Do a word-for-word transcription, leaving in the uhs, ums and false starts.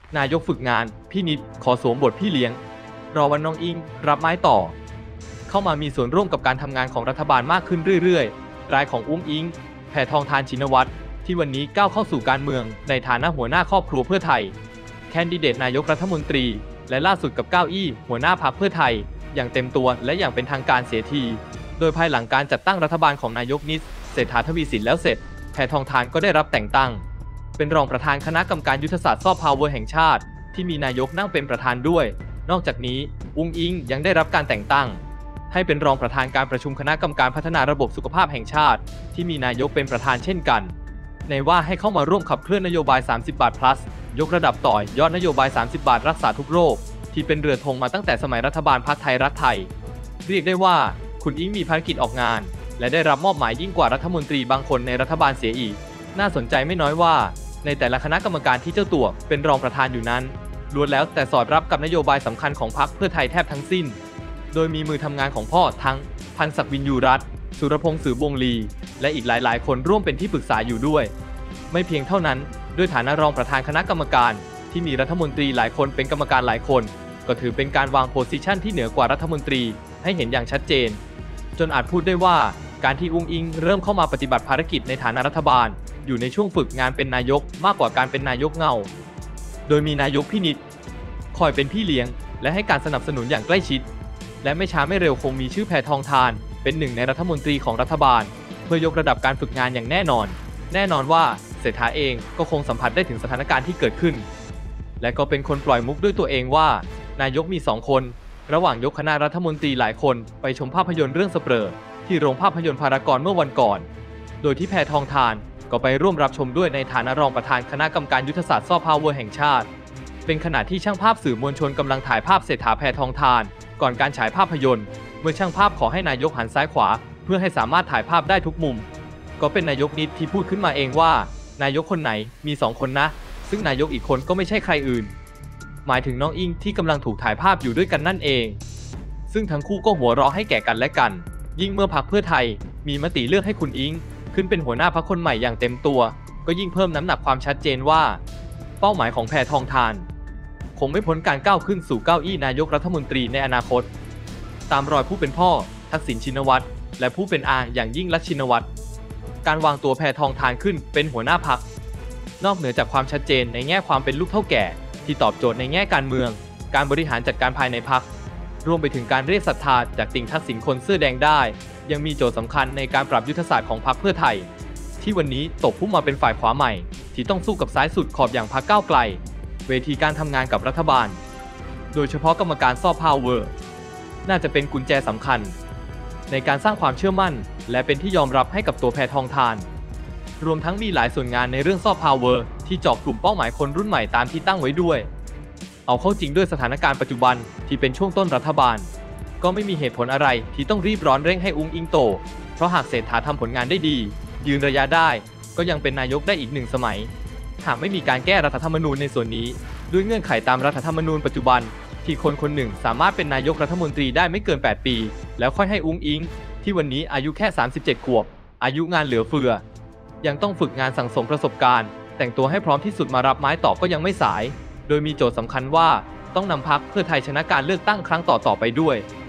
นายกฝึกงานพี่นิดขอสวมบทพี่เลี้ยงรอวันน้องอิงรับไม้ต่อเข้ามามีส่วนร่วมกับการทำงานของรัฐบาลมากขึ้นเรื่อยๆรายของอุ้งอิงแพทองธารชินวัตรที่วันนี้ก้าวเข้าสู่การเมืองในฐานะหัวหน้าครอบครัวเพื่อไทยแคนดิเดตนายกรัฐมนตรีและล่าสุดกับเก้าอี้หัวหน้าพรรคเพื่อไทยอย่างเต็มตัวและอย่างเป็นทางการเสียทีโดยภายหลังการจัดตั้งรัฐบาลของนายกนิสเศรษฐาทวีสินแล้วเสร็จแพทองธารก็ได้รับแต่งตั้งเป็นรองประธานคณะกรรมการยุทธศาสตร์ซอฟต์พาวเวอร์แห่งชาติที่มีนายกนั่งเป็นประธานด้วยนอกจากนี้อุ้งอิงยังได้รับการแต่งตั้งให้เป็นรองประธานการประชุมคณะกรรมการพัฒนาระบบสุขภาพแห่งชาติที่มีนายกเป็นประธานเช่นกันในว่าให้เข้ามาร่วมขับเคลื่อนนโยบายสามสิบบาท plus ยกระดับต่อยอดนโยบายสามสิบบาทรักษาทุกโรคที่เป็นเรือธงมาตั้งแต่สมัยรัฐบาลพรรคไทยรักไทยเรียกได้ว่าคุณอิงมีภารกิจออกงานและได้รับมอบหมายยิ่งกว่ารัฐมนตรีบางคนในรัฐบาลเสียอีกน่าสนใจไม่น้อยว่าในแต่ละคณะกรรมการที่เจ้าตัวเป็นรองประธานอยู่นั้นล้วนแล้วแต่สอดรับกับนโยบายสำคัญของพรรคเพื่อไทยแทบทั้งสิ้นโดยมีมือทำงานของพ่อทั้งพันศักดิ์วินยูรัตน์สุรพงษ์สืบวงลีและอีกหลายๆคนร่วมเป็นที่ปรึกษาอยู่ด้วยไม่เพียงเท่านั้นด้วยฐานะรองประธานคณะกรรมการที่มีรัฐมนตรีหลายคนเป็นกรรมการหลายคนก็ถือเป็นการวางโพสิชันที่เหนือกว่ารัฐมนตรีให้เห็นอย่างชัดเจนจนอาจพูดได้ว่าการที่อุ้งอิงเริ่มเข้ามาปฏิบัติภารกิจในฐานะรัฐบาลอยู่ในช่วงฝึกงานเป็นนายกมากกว่าการเป็นนายกเงาโดยมีนายกพี่นิดคอยเป็นพี่เลี้ยงและให้การสนับสนุนอย่างใกล้ชิดและไม่ช้าไม่เร็วคงมีชื่อแพทองธารเป็นหนึ่งในรัฐมนตรีของรัฐบาลเพื่อยกระดับการฝึกงานอย่างแน่นอนแน่นอนว่าเศรษฐาเองก็คงสัมผัสได้ถึงสถานการณ์ที่เกิดขึ้นและก็เป็นคนปล่อยมุกด้วยตัวเองว่านายกมีสองคนระหว่างยกคณะรัฐมนตรีหลายคนไปชมภาพยนตร์เรื่องสเปรอที่โรงภาพยนตร์พารากอนเมื่อวันก่อนโดยที่แพทองธารก็ไปร่วมรับชมด้วยในฐานะรองประธานคณะกรรมการยุทธศาสตร์ซอฟต์พาวเวอร์แห่งชาติเป็นขณะที่ช่างภาพสื่อมวลชนกำลังถ่ายภาพเศรษฐาแพทองธารก่อนการฉายภาพยนตร์เมื่อช่างภาพขอให้นายกหันซ้ายขวาเพื่อให้สามารถถ่ายภาพได้ทุกมุมก็เป็นนายกนิดที่พูดขึ้นมาเองว่านายกคนไหนมีสองคนนะซึ่งนายกอีกคนก็ไม่ใช่ใครอื่นหมายถึงน้องอิงที่กำลังถูกถ่ายภาพอยู่ด้วยกันนั่นเองซึ่งทั้งคู่ก็หัวเราะให้แก่กันและกันยิ่งเมื่อพรรคเพื่อไทยมีมติเลือกให้คุณอิงขึ้นเป็นหัวหน้าพรรคคนใหม่อย่างเต็มตัวก็ยิ่งเพิ่มน้ำหนักความชัดเจนว่าเป้าหมายของแพทองธารคงไม่พ้นการก้าวขึ้นสู่เก้าอี้นายกรัฐมนตรีในอนาคตตามรอยผู้เป็นพ่อทักษิณชินวัตรและผู้เป็นอาอย่างยิ่งลักษณ์ชินวัตรการวางตัวแพทองธารขึ้นเป็นหัวหน้าพรรคนอกเหนือจากความชัดเจนในแง่ความเป็นลูกเฒ่าแก่ที่ตอบโจทย์ในแง่การเมืองการบริหารจัดการภายในพรรครวมไปถึงการเรียกศรัทธาจากติ่งทักษิณคนเสื้อแดงได้ยังมีโจทย์สำคัญในการปรับยุทธศาสตร์ของพรรคเพื่อไทยที่วันนี้ตกพุ่งมาเป็นฝ่ายขวาใหม่ที่ต้องสู้กับซ้ายสุดขอบอย่างพรรคก้าวไกลเวทีการทำงานกับรัฐบาลโดยเฉพาะกรรมการซอฟต์พาวเวอร์น่าจะเป็นกุญแจสำคัญในการสร้างความเชื่อมั่นและเป็นที่ยอมรับให้กับตัวแพทองธารรวมทั้งมีหลายส่วนงานในเรื่องซอฟต์พาวเวอร์ที่เจาะกลุ่มเป้าหมายคนรุ่นใหม่ตามที่ตั้งไว้ด้วยเอาเข้าจริงด้วยสถานการณ์ปัจจุบันที่เป็นช่วงต้นรัฐบาลก็ไม่มีเหตุผลอะไรที่ต้องรีบร้อนเร่งให้อุ้งอิงโตเพราะหากเศรษฐาทำผลงานได้ดียืนระยะได้ก็ยังเป็นนายกได้อีกหนึ่งสมัยหากไม่มีการแก้รัฐธรรมนูญในส่วนนี้ด้วยเงื่อนไขตามรัฐธรรมนูญปัจจุบันที่คนคนหนึ่งสามารถเป็นนายกรัฐมนตรีได้ไม่เกินแปดปีแล้วค่อยให้อุ้งอิงที่วันนี้อายุแค่สามสิบเจ็ดขวบอายุงานเหลือเฟือยังต้องฝึกงานสั่งสมประสบการณ์แต่งตัวให้พร้อมที่สุดมารับไม้ต่อก็ยังไม่สายโดยมีโจทย์สำคัญว่าต้องนำพรรคเพื่อไทยชนะการเลือกตั้งครั้งต่อๆไปด้วย